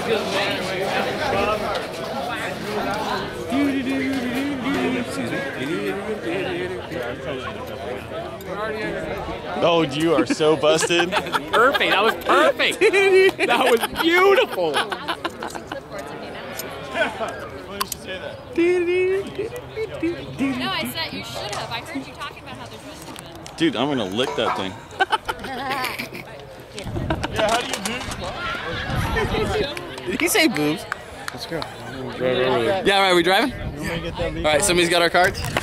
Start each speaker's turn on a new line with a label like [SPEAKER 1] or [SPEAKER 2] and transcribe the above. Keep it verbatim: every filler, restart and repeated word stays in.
[SPEAKER 1] Oh, you are so busted.
[SPEAKER 2] Perfect. That was perfect. That was beautiful.
[SPEAKER 3] No, I said you should have. I heard you talking about how there's wisdom.
[SPEAKER 1] Dude, I'm gonna lick that thing.
[SPEAKER 4] Yeah, how do you move?
[SPEAKER 2] Did he say boobs?
[SPEAKER 4] Let's go.
[SPEAKER 2] Yeah, right. We driving? All right. Somebody's got our cards.